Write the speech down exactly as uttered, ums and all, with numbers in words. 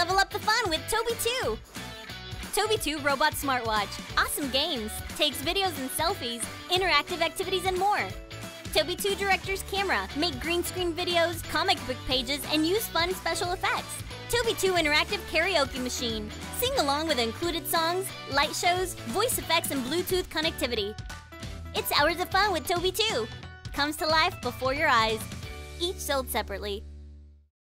Level up the fun with Tobi two. Tobi two Robot Smartwatch. Awesome games, takes videos and selfies, interactive activities, and more. Tobi two Director's Camera. Make green screen videos, comic book pages, and use fun special effects. Tobi two Interactive Karaoke Machine. Sing along with included songs, light shows, voice effects, and Bluetooth connectivity. It's hours of fun with Tobi two. Comes to life before your eyes. Each sold separately.